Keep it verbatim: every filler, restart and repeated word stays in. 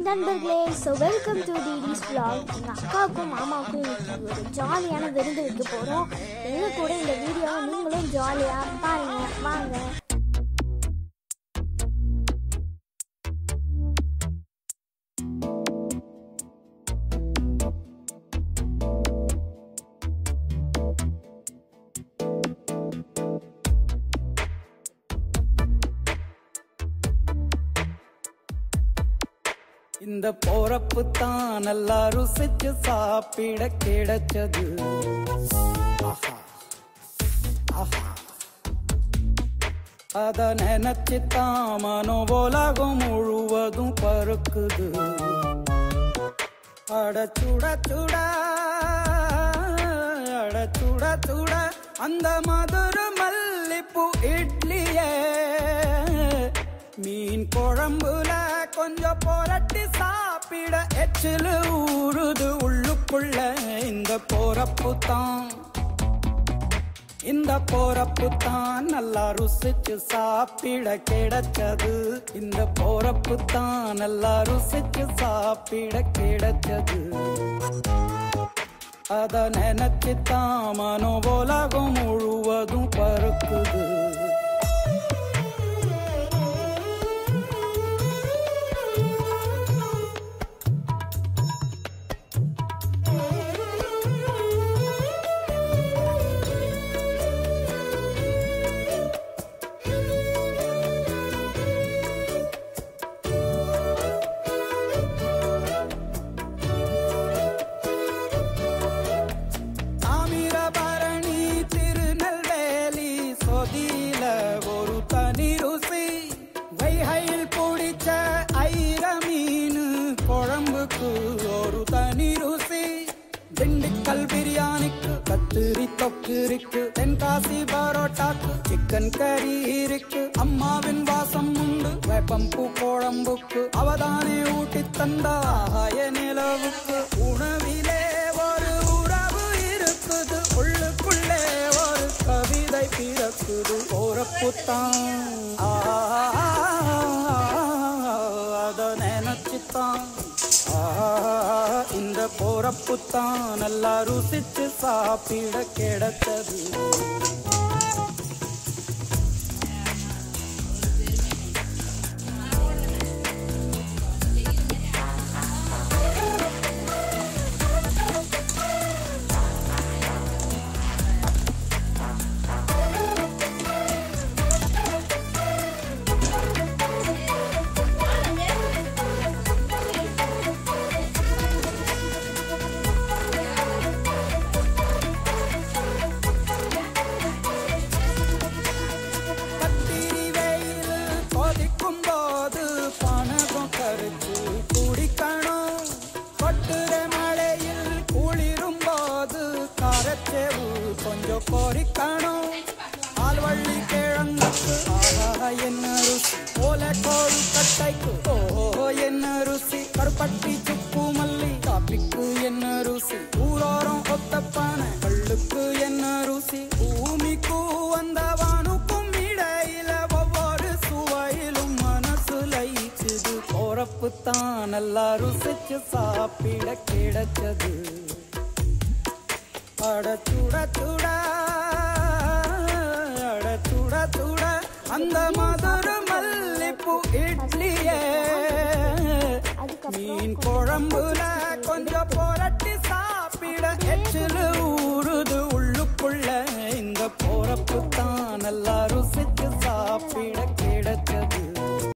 நண்பர்களே, so welcome to DD's vlog. எங்கள் அக்காவுக்கும் மாமாவுக்கும் இன்னைக்கு ஒரு ஜாலியான விருந்து வைக்க போகிறோம். எங்கள் கூட இந்த வீடியோவை நீங்களும் ஜாலியாக பாருங்கள். வாங்க. இந்த போறப்பு தான் நல்லா ருசிச்சு சாப்பிட கிடைச்சது. அத நினைச்சு தான் மனோ உலகம் முழுவதும் பருக்குது. அட சுட சுட அட சுட சுட அந்த மதுர மல்லிப்பூ இட்லியே மீன் குழம்புல கொஞ்சம் போரட்டி சாப்பிட எச்சிலு ஊறுது உள்ளுக்குள்ள. இந்த போறப்பு தான் இந்த போறப்பு தான் நல்லா ருசிச்சு சாப்பிட கிடைச்சது. இந்த போறப்பு தான் நல்லா ருசிச்சு சாப்பிட கிடைச்சது. அத நினைச்சு தான் மனோ உலகம் முழுவதும் பருக்குது. ஒரு தனி ருசி வைகையில் பிடிச்ச ஐர மீன் குழம்புக்கு ஒரு தனி ருசி. திண்டுக்கல் பிரியாணிக்கு கத்திரி தொக்கு இருக்கு. தென்காசி பரோட்டாக்கு சிக்கன் கறி இருக்கு. அம்மாவின் வாசம் உண்டு வேப்பம்பூ குழம்புக்கு. அவதானே ஊட்டி தந்தாய நிலவுக்கு. உணவிலே ஒரு உறவு இருக்குது. உள்ளுக்குள்ளே ஒரு கவிதை பிறக்குது. போறப்பு தான் அத நினைச்சுத்தான் இந்த போறப்பு தான் நல்லா ருசிச்சு சாப்பிட கிடைச்சது. கொஞ்சம் கோரிக்கணும் ஆல்வள்ளி கிழங்குக்கு ஆஹா என்ன ருசி. ஓலை கோழி கட்டைக்கு ஓ என்ன ருசி. கருப்பட்டி சுப்பு மல்லி காப்பிக்கு என்ன ருசி. ஊரோரம் ஒத்தப்பான கல்லுக்கு என்ன ருசி. பூமிக்கு வந்தவானுக்கும் இடையில ஒவ்வொரு சுவையிலும் மனசு லயிச்சுது. போறப்பு தான் நல்லா ருசிச்சு சாப்பிட கிடைச்சது. அட சுட சுட அட சுட சுட அந்த மதுர மல்லிப்பூ இட்லியே மீன் குழம்புல கொஞ்சம் போரட்டி சாப்பிட எச்சிலு ஊறுது உள்ளுக்குள்ள. இந்த போறப்பு தான் நல்லா ருசிச்சு சாப்பிட